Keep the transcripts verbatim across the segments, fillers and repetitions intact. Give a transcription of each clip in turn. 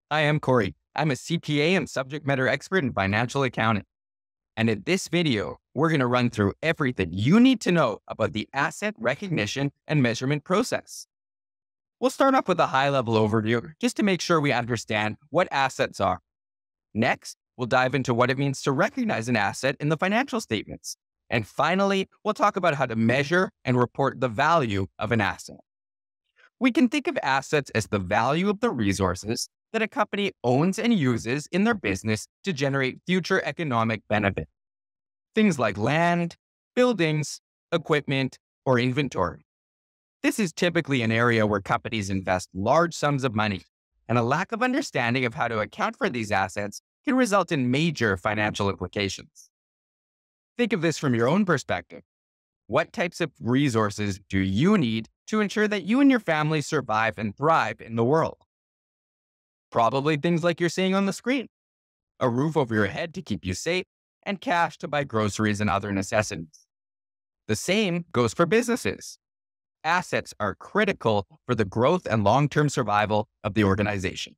I am Corey. I'm a C P A and subject matter expert in financial accounting. And in this video, we're going to run through everything you need to know about the asset recognition and measurement process. We'll start off with a high-level overview just to make sure we understand what assets are. Next, we'll dive into what it means to recognize an asset in the financial statements. And finally, we'll talk about how to measure and report the value of an asset. We can think of assets as the value of the resources that a company owns and uses in their business to generate future economic benefit. Things like land, buildings, equipment, or inventory. This is typically an area where companies invest large sums of money, and a lack of understanding of how to account for these assets can result in major financial implications. Think of this from your own perspective. What types of resources do you need to ensure that you and your family survive and thrive in the world? Probably things like you're seeing on the screen. A roof over your head to keep you safe, and cash to buy groceries and other necessities. The same goes for businesses. Assets are critical for the growth and long-term survival of the organization.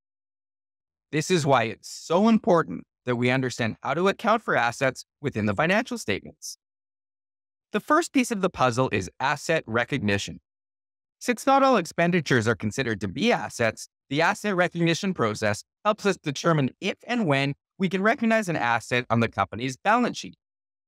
This is why it's so important that we understand how to account for assets within the financial statements. The first piece of the puzzle is asset recognition. Since not all expenditures are considered to be assets, the asset recognition process helps us determine if and when we can recognize an asset on the company's balance sheet.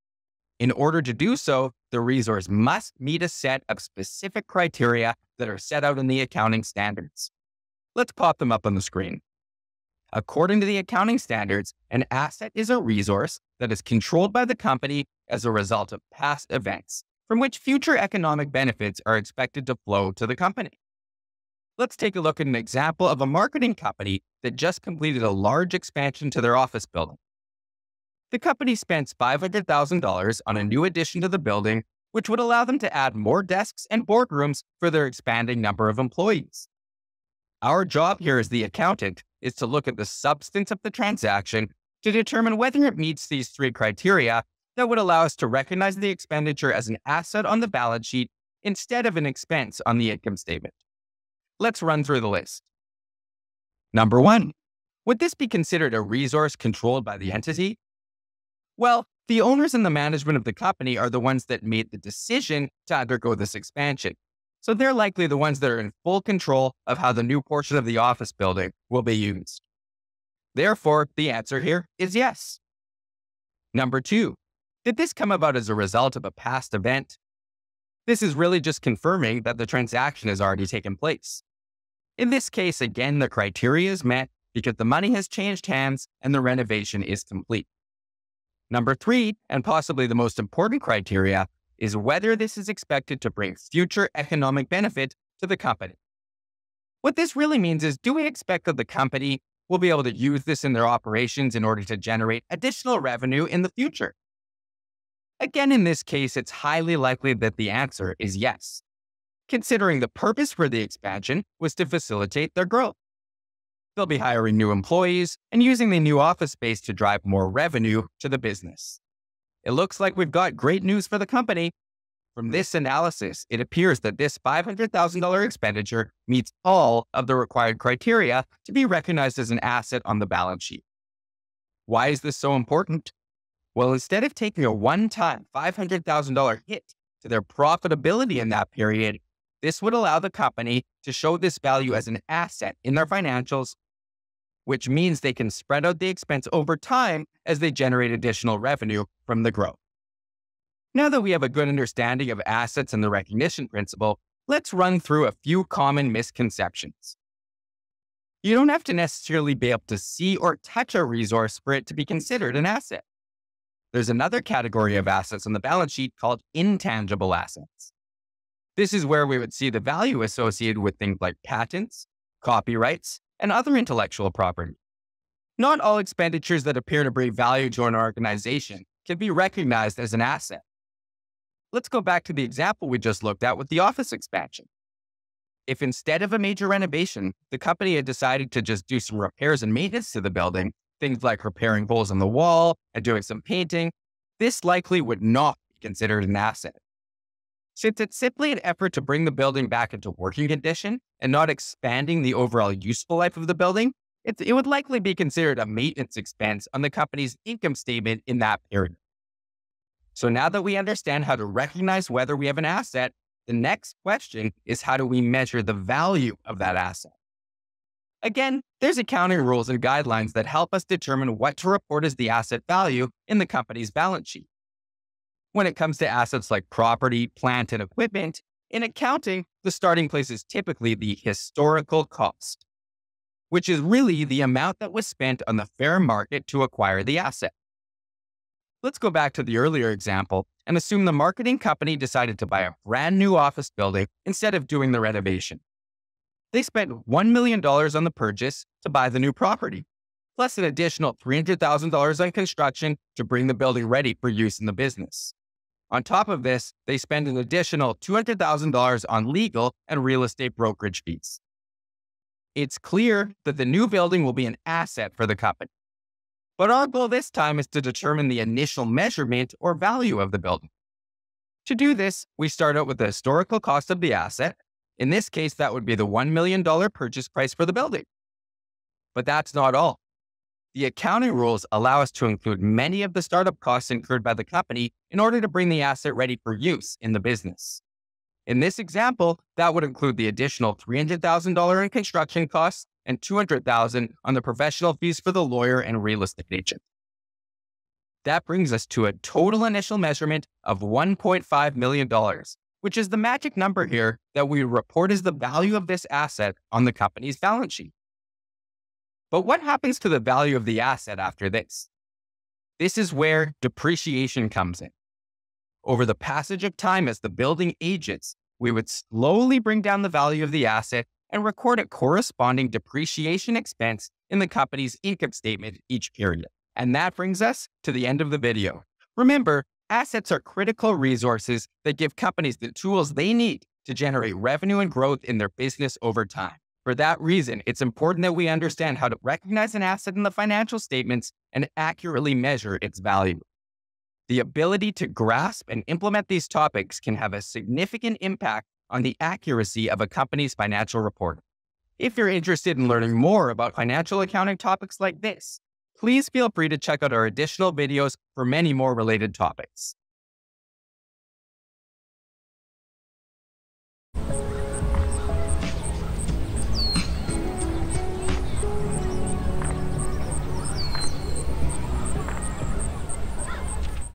In order to do so, the resource must meet a set of specific criteria that are set out in the accounting standards. Let's pop them up on the screen. According to the accounting standards, an asset is a resource that is controlled by the company as a result of past events, from which future economic benefits are expected to flow to the company. Let's take a look at an example of a marketing company that just completed a large expansion to their office building. The company spent five hundred thousand dollars on a new addition to the building, which would allow them to add more desks and boardrooms for their expanding number of employees. Our job here as the accountant is to look at the substance of the transaction to determine whether it meets these three criteria that would allow us to recognize the expenditure as an asset on the balance sheet instead of an expense on the income statement. Let's run through the list. Number one, would this be considered a resource controlled by the entity? Well, the owners and the management of the company are the ones that made the decision to undergo this expansion. So they're likely the ones that are in full control of how the new portion of the office building will be used. Therefore, the answer here is yes. Number two, did this come about as a result of a past event? This is really just confirming that the transaction has already taken place. In this case, again, the criteria is met because the money has changed hands and the renovation is complete. Number three, and possibly the most important criteria, is whether this is expected to bring future economic benefit to the company. What this really means is, do we expect that the company will be able to use this in their operations in order to generate additional revenue in the future? Again, in this case, it's highly likely that the answer is yes, considering the purpose for the expansion was to facilitate their growth. They'll be hiring new employees and using the new office space to drive more revenue to the business. It looks like we've got great news for the company. From this analysis, it appears that this five hundred thousand dollars expenditure meets all of the required criteria to be recognized as an asset on the balance sheet. Why is this so important? Well, instead of taking a one-time five hundred thousand dollars hit to their profitability in that period, this would allow the company to show this value as an asset in their financials, which means they can spread out the expense over time as they generate additional revenue from the growth. Now that we have a good understanding of assets and the recognition principle, let's run through a few common misconceptions. You don't have to necessarily be able to see or touch a resource for it to be considered an asset. There's another category of assets on the balance sheet called intangible assets. This is where we would see the value associated with things like patents, copyrights, and other intellectual property. Not all expenditures that appear to bring value to an organization can be recognized as an asset. Let's go back to the example we just looked at with the office expansion. If instead of a major renovation, the company had decided to just do some repairs and maintenance to the building, things like repairing holes in the wall and doing some painting, this likely would not be considered an asset. Since it's simply an effort to bring the building back into working condition and not expanding the overall useful life of the building, It, it would likely be considered a maintenance expense on the company's income statement in that period. So now that we understand how to recognize whether we have an asset, the next question is, how do we measure the value of that asset? Again, there's accounting rules and guidelines that help us determine what to report as the asset value in the company's balance sheet. When it comes to assets like property, plant, and equipment, in accounting, the starting place is typically the historical cost, which is really the amount that was spent on the fair market to acquire the asset. Let's go back to the earlier example and assume the marketing company decided to buy a brand new office building instead of doing the renovation. They spent one million dollars on the purchase to buy the new property, plus an additional three hundred thousand dollars on construction to bring the building ready for use in the business. On top of this, they spend an additional two hundred thousand dollars on legal and real estate brokerage fees. It's clear that the new building will be an asset for the company. But our goal this time is to determine the initial measurement or value of the building. To do this, we start out with the historical cost of the asset. In this case, that would be the one million dollars purchase price for the building. But that's not all. The accounting rules allow us to include many of the startup costs incurred by the company in order to bring the asset ready for use in the business. In this example, that would include the additional three hundred thousand dollars in construction costs and two hundred thousand dollars on the professional fees for the lawyer and real estate agent. That brings us to a total initial measurement of one point five million dollars, which is the magic number here that we report as the value of this asset on the company's balance sheet. But what happens to the value of the asset after this? This is where depreciation comes in. Over the passage of time as the building ages, we would slowly bring down the value of the asset and record a corresponding depreciation expense in the company's income statement each period. And that brings us to the end of the video. Remember, assets are critical resources that give companies the tools they need to generate revenue and growth in their business over time. For that reason, it's important that we understand how to recognize an asset in the financial statements and accurately measure its value. The ability to grasp and implement these topics can have a significant impact on the accuracy of a company's financial reporting. If you're interested in learning more about financial accounting topics like this, please feel free to check out our additional videos for many more related topics.